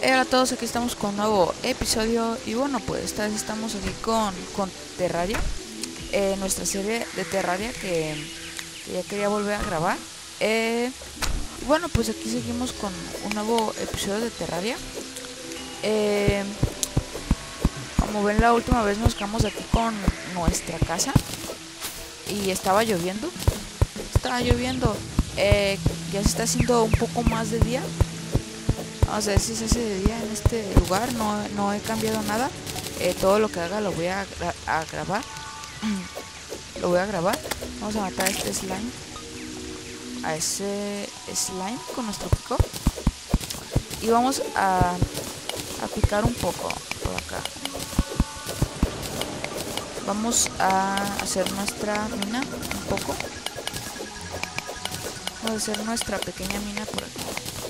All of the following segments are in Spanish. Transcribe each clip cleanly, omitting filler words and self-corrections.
Hola a todos, aquí estamos con un nuevo episodio y bueno, pues esta vez estamos aquí con Terraria, nuestra serie de Terraria que ya quería volver a grabar. Y bueno, pues aquí seguimos con un nuevo episodio de Terraria. Eh, Como ven, la última vez nos quedamos aquí con nuestra casa y estaba lloviendo. Ya se está haciendo un poco más de día. Vamos a ver si se hace de día en este lugar. No he cambiado nada. Todo lo que haga lo voy a grabar. Lo voy a grabar. Vamos a matar a este slime. A ese slime con nuestro pico. Y vamos a picar un poco por acá. Vamos a hacer nuestra mina un poco. Vamos a hacer nuestra pequeña mina por aquí.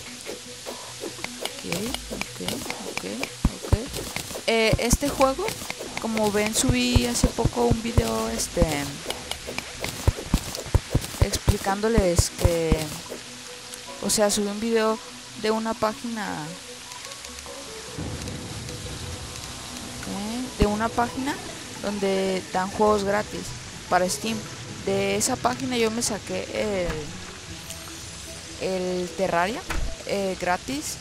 Ok. Este juego, como ven, subí hace poco un video explicándoles que, o sea, subí un video de una página donde dan juegos gratis para Steam. De esa página yo me saqué el Terraria gratis,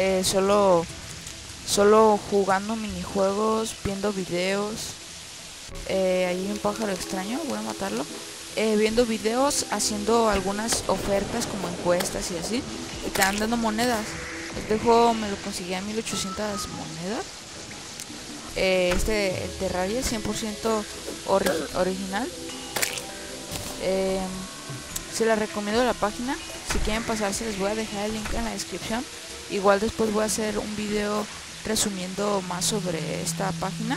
solo jugando minijuegos, viendo videos. Hay un pájaro extraño, voy a matarlo. Viendo videos, haciendo algunas ofertas como encuestas y así, y te dan dando monedas. Este juego me lo conseguí a 1800 monedas. El Terraria 100% original. Se la recomiendo la página. Si quieren pasarse, les voy a dejar el link en la descripción. Igual después voy a hacer un video resumiendo más sobre esta página.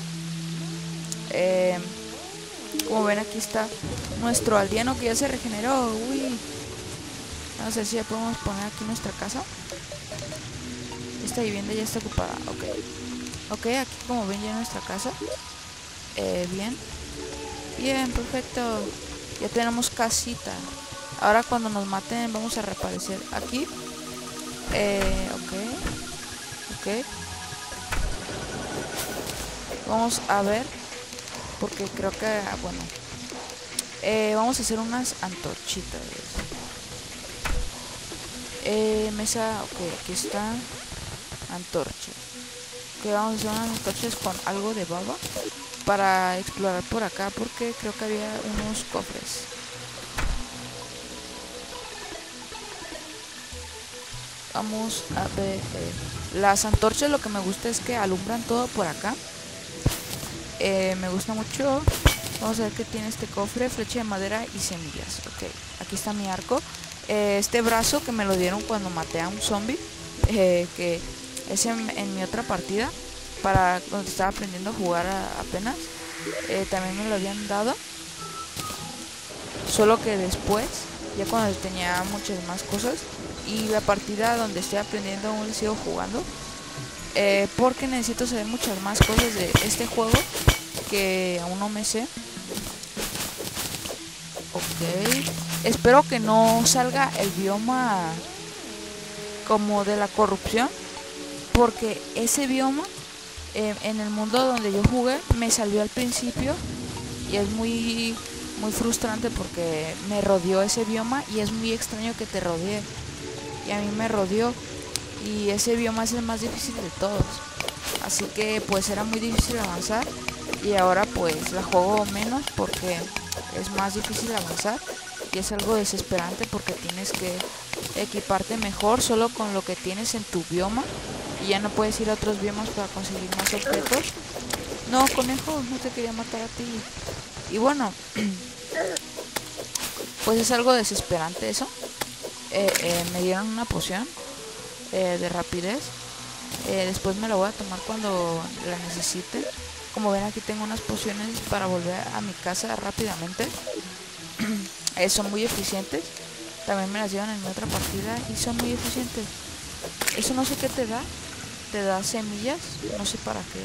Como ven, aquí está nuestro aldeano que ya se regeneró. Uy. Vamos a ver si ya podemos poner aquí nuestra casa. Esta vivienda ya está ocupada. Ok, aquí como ven ya nuestra casa. Bien, perfecto. Ya tenemos casita. Ahora cuando nos maten vamos a reaparecer aquí. Ok. Vamos a ver. Porque creo que, bueno. Vamos a hacer unas antorchitas. Mesa, ok, aquí está. Antorcha. Ok, vamos a hacer unas antorchas con algo de baba para explorar por acá, porque creo que había unos cofres. Vamos a ver. Las antorchas, lo que me gusta es que alumbran todo por acá. Me gusta mucho. Vamos a ver qué tiene este cofre: flecha de madera y semillas. Ok, aquí está mi arco. Este brazo que me lo dieron cuando maté a un zombie, que es en mi otra partida, para cuando estaba aprendiendo a jugar apenas. También me lo habían dado, solo que después, ya cuando tenía muchas más cosas, y la partida donde estoy aprendiendo aún le sigo jugando, porque necesito saber muchas más cosas de este juego que aún no me sé. Ok, espero que no salga el bioma como de la corrupción, porque ese bioma en el mundo donde yo jugué me salió al principio y es muy frustrante porque me rodeó ese bioma y es muy extraño que te rodee, y a mí me rodeó, y ese bioma es el más difícil de todos, así que pues era muy difícil avanzar, y ahora pues la juego menos porque es más difícil avanzar y es algo desesperante porque tienes que equiparte mejor solo con lo que tienes en tu bioma y ya no puedes ir a otros biomas para conseguir más objetos. No, conejo, no te quería matar a ti. Y bueno, pues es algo desesperante eso. Me dieron una poción de rapidez. Después me la voy a tomar cuando la necesite. Como ven, aquí tengo unas pociones para volver a mi casa rápidamente. Son muy eficientes. También me las dieron en mi otra partida y son muy eficientes. Eso no sé qué te da. Te da semillas, no sé para qué.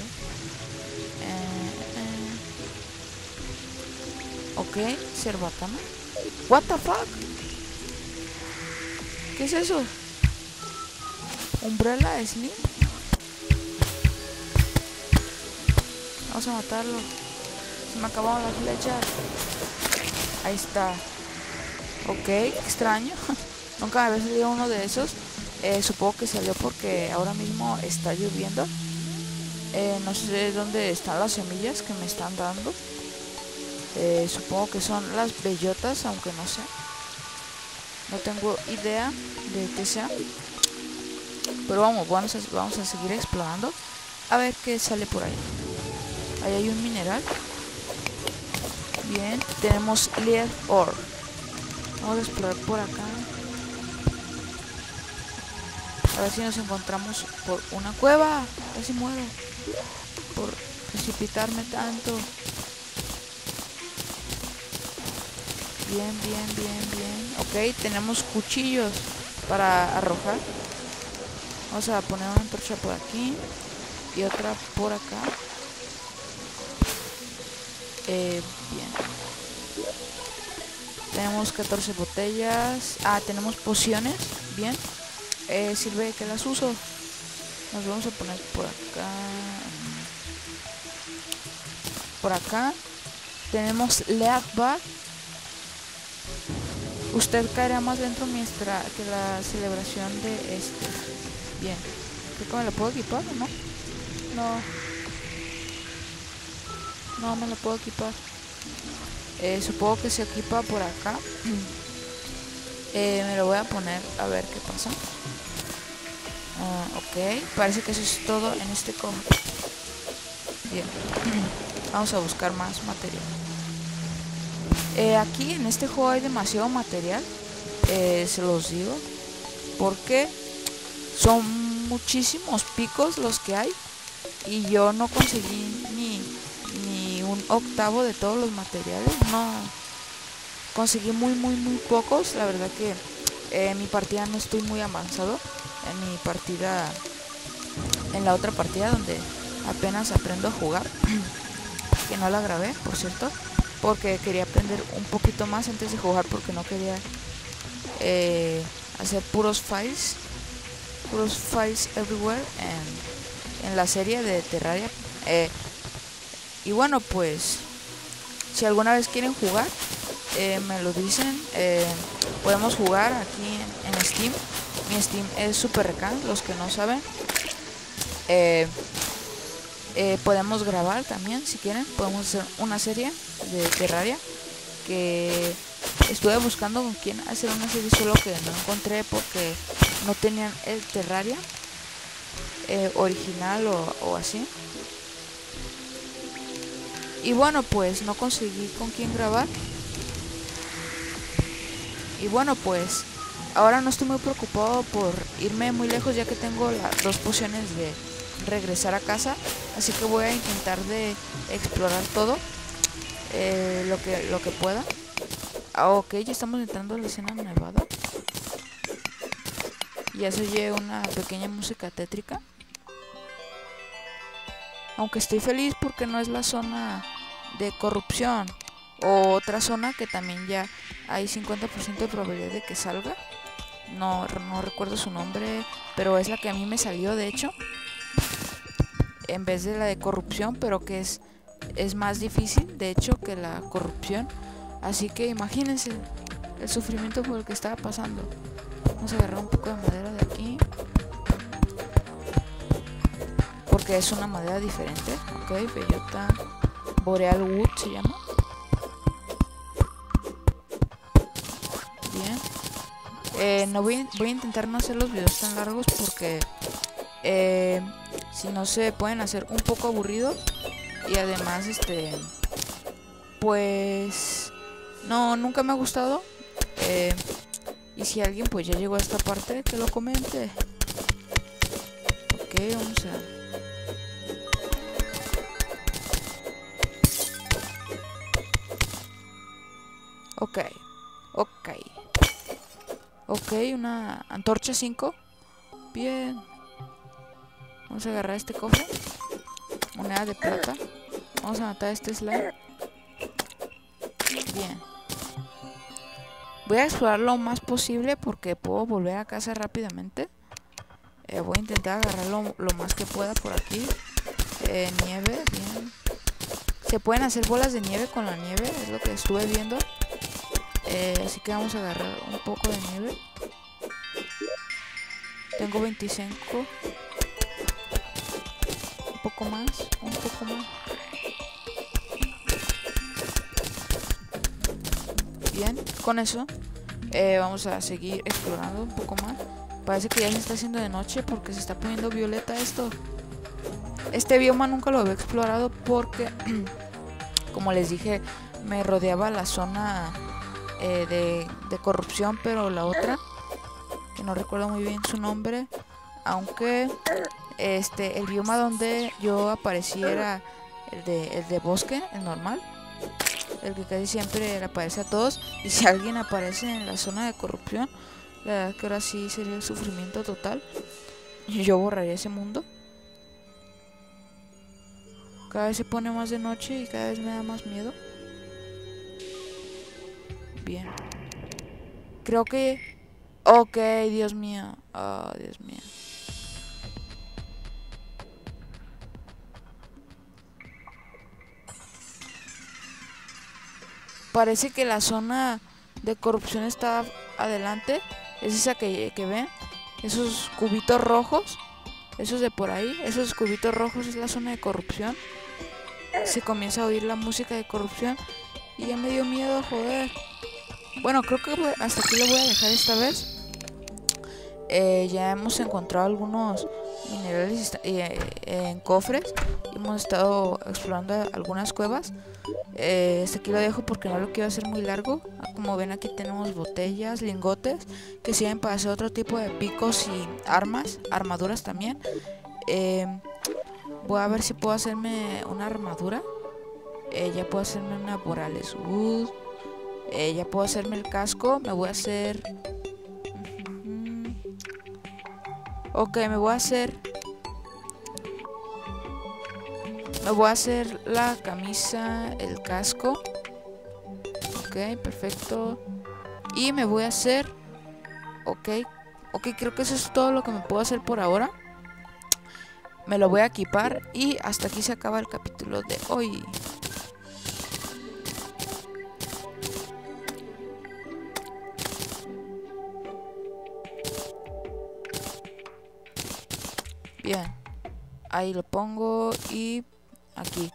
Ok, cerbatana. What the fuck? ¿Qué es eso? Umbrella Slim. Vamos a matarlo. Se me acabaron las flechas. Ahí está. Ok, extraño. Nunca me había salido uno de esos. Supongo que salió porque ahora mismo está lloviendo. No sé dónde están las semillas que me están dando. Supongo que son las bellotas, aunque no sé. No tengo idea de qué sea. Pero vamos a seguir explorando. A ver qué sale por ahí. Ahí hay un mineral. Bien, tenemos Lead Ore. Vamos a explorar por acá. A ver si nos encontramos por una cueva. Casi muero por precipitarme tanto. Bien, bien, bien, bien. Ok, tenemos cuchillos para arrojar. Vamos a poner una antorcha por aquí y otra por acá. Bien. Tenemos 14 botellas. Tenemos pociones. Bien. Sirve que las uso. Nos vamos a poner por acá. Por acá. Tenemos Lead Bar. Usted caerá más dentro mientras que la celebración de este. Bien. Creo que me la puedo equipar, ¿o no? No me la puedo equipar. Supongo que se equipa por acá. Me lo voy a poner a ver qué pasa. Ok, parece que eso es todo en este cofre. Bien. Vamos a buscar más material. Aquí en este juego hay demasiado material. Se los digo. Porque son muchísimos picos los que hay. Y yo no conseguí ni un octavo de todos los materiales. No. Conseguí muy pocos. La verdad que en mi partida no estoy muy avanzado. En mi partida. En la otra partida donde apenas aprendo a jugar. Que no la grabé, por cierto. Porque quería aprender un poquito más antes de jugar. Porque no quería hacer puros files everywhere en la serie de Terraria. Y bueno, pues si alguna vez quieren jugar, me lo dicen. Podemos jugar aquí en Steam. Mi Steam es SuperRecan, los que no saben. Podemos grabar también, si quieren. Podemos hacer una serie de Terraria. Que estuve buscando con quién hacer una serie, solo que no encontré porque no tenían el Terraria original o así. Y bueno, pues no conseguí con quién grabar. Y bueno, pues ahora no estoy muy preocupado por irme muy lejos, ya que tengo las 2 pociones de regresar a casa. Así que voy a intentar de explorar todo lo que pueda. Ok, ya estamos entrando a la escena nevada. Ya se oye una pequeña música tétrica. Aunque estoy feliz porque no es la zona de corrupción. O otra zona que también ya hay 50% de probabilidad de que salga. No recuerdo su nombre, pero es la que a mí me salió, de hecho. En vez de la de corrupción, pero que es más difícil, de hecho, que la corrupción. Así que imagínense el sufrimiento por el que estaba pasando. Vamos a agarrar un poco de madera de aquí. Porque es una madera diferente. Ok, bellota Boreal Wood se llama. Bien. No voy a intentar no hacer los videos tan largos porque si no se pueden hacer un poco aburridos. Y además pues no, nunca me ha gustado. Y si alguien pues ya llegó a esta parte, que lo comente. Ok, vamos a... Ok, una antorcha 5. Bien. Vamos a agarrar este cofre. Moneda de plata. Vamos a matar a este slime. Bien. Voy a explorar lo más posible porque puedo volver a casa rápidamente. Voy a intentar agarrar lo más que pueda por aquí. Nieve, bien. Se pueden hacer bolas de nieve con la nieve, es lo que estuve viendo. Así que vamos a agarrar un poco de nieve. Tengo 25. Un poco más, un poco más. Bien, con eso vamos a seguir explorando un poco más. Parece que ya se está haciendo de noche porque se está poniendo violeta esto. Este bioma nunca lo había explorado porque, como les dije, me rodeaba la zona de corrupción, pero la otra, que no recuerdo muy bien su nombre, aunque el bioma donde yo aparecí era el de bosque, el normal, el que casi siempre le aparece a todos. Y si alguien aparece en la zona de corrupción, la verdad que ahora sí sería el sufrimiento total. Yo borraría ese mundo. Cada vez se pone más de noche y cada vez me da más miedo. Bien. Creo que... Ok, Dios mío. Oh, Dios mío. Parece que la zona de corrupción está adelante. Es esa que ven. Esos cubitos rojos. Esos de por ahí. Esos cubitos rojos es la zona de corrupción. Se comienza a oír la música de corrupción. Y ya me dio miedo, joder. Bueno, creo que hasta aquí lo voy a dejar esta vez. Ya hemos encontrado algunos minerales en cofres. Hemos estado explorando algunas cuevas. Hasta aquí lo dejo porque no lo quiero hacer muy largo. Como ven, aquí tenemos botellas, lingotes que sirven para hacer otro tipo de picos y armaduras también. Voy a ver si puedo hacerme una armadura. Ya puedo hacerme una Borales Wood. Ya puedo hacerme el casco. Me voy a hacer... Ok, me voy a hacer la camisa, el casco. Ok, perfecto. Y me voy a hacer... Ok, creo que eso es todo lo que me puedo hacer por ahora. Me lo voy a equipar y hasta aquí se acaba el capítulo de hoy. Bien, ahí lo pongo y aquí.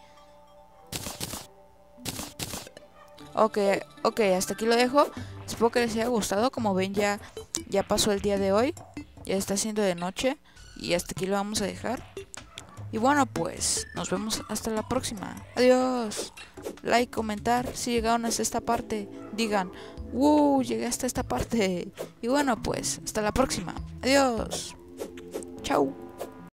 Ok, hasta aquí lo dejo. Espero que les haya gustado. Como ven, ya pasó el día de hoy. Ya está siendo de noche. Y hasta aquí lo vamos a dejar. Y bueno, pues nos vemos hasta la próxima. Adiós. Like, comentar. Si llegaron hasta esta parte, digan: llegué hasta esta parte. Y bueno, pues hasta la próxima. Adiós. Chau.